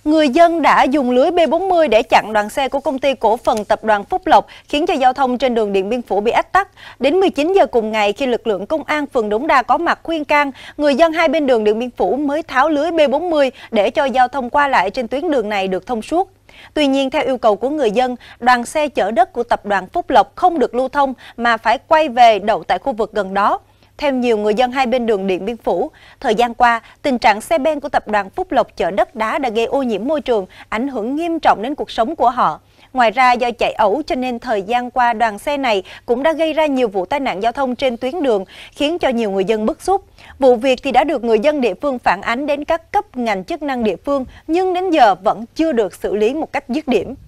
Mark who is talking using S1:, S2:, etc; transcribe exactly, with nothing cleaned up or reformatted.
S1: Người dân đã dùng lưới B bốn mươi để chặn đoàn xe của công ty cổ phần tập đoàn Phúc Lộc, khiến cho giao thông trên đường Điện Biên Phủ bị ách tắc. Đến mười chín giờ cùng ngày, khi lực lượng công an phường Đống Đa có mặt khuyên can, người dân hai bên đường Điện Biên Phủ mới tháo lưới B bốn mươi để cho giao thông qua lại trên tuyến đường này được thông suốt. Tuy nhiên, theo yêu cầu của người dân, đoàn xe chở đất của tập đoàn Phúc Lộc không được lưu thông mà phải quay về đậu tại khu vực gần đó. Theo nhiều người dân hai bên đường Điện Biên Phủ, thời gian qua, tình trạng xe ben của tập đoàn Phúc Lộc chở đất đá đã gây ô nhiễm môi trường, ảnh hưởng nghiêm trọng đến cuộc sống của họ. Ngoài ra, do chạy ẩu cho nên thời gian qua đoàn xe này cũng đã gây ra nhiều vụ tai nạn giao thông trên tuyến đường, khiến cho nhiều người dân bức xúc. Vụ việc thì đã được người dân địa phương phản ánh đến các cấp ngành chức năng địa phương, nhưng đến giờ vẫn chưa được xử lý một cách dứt điểm.